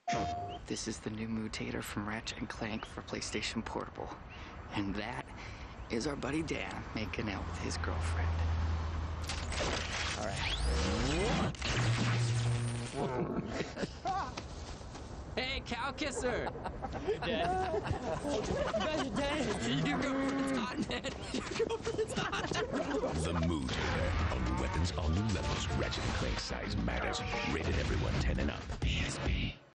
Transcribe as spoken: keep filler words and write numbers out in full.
This is the new Mootater from Ratchet and Clank for PlayStation Portable. And that is our buddy Dan making out with his girlfriend. All right. Hey, cow kisser! Hey, Dad. You guys are dead. Your girlfriend's hot, man. Your girlfriend's hot. The Mootater. All new weapons, all new levels. Ratchet and Clank size matters. Rated everyone ten and up. P S P.